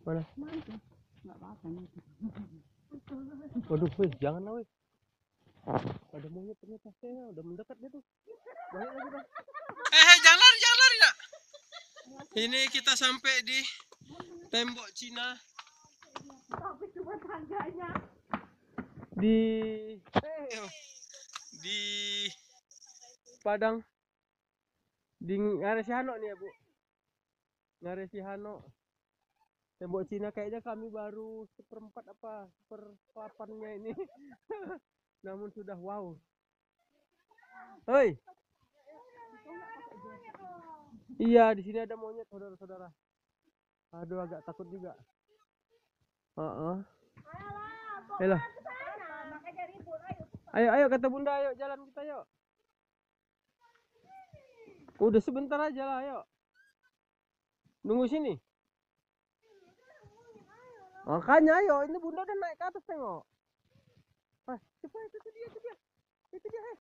Mana? Nggak apa-apa nih. Waduh, wih, janganlah, wih. Ada monyet ternyata, udah mendekat dia tuh. Banyak lagi dah. Jangan lari nak. Ini kita sampai di tembok Cina. Tapi cuma tangganya. Di Padang. Di Ngaresihano nih ya, Bu. Ngaresihano. Tembok Cina kayaknya kami baru 1/4 apa 1/8-nya ini. Namun sudah wow. Hei. Iya, di sini ada monyet, saudara-saudara. Aduh, agak takut juga. Ayolah. Ayo kata Bunda, ayo jalan kita yuk. Udah sebentar aja lah, ayo. Nunggu sini. Makanya ayo, ini Bunda udah naik ke atas tengok. Cepat, itu dia. Itu dia,